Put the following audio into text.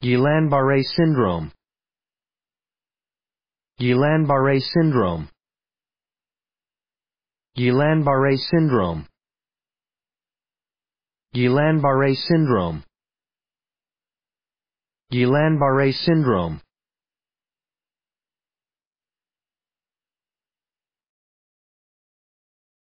Guillain-Barré syndrome. Guillain-Barré syndrome. Guillain-Barré syndrome. Guillain-Barré syndrome. Guillain-Barré syndrome.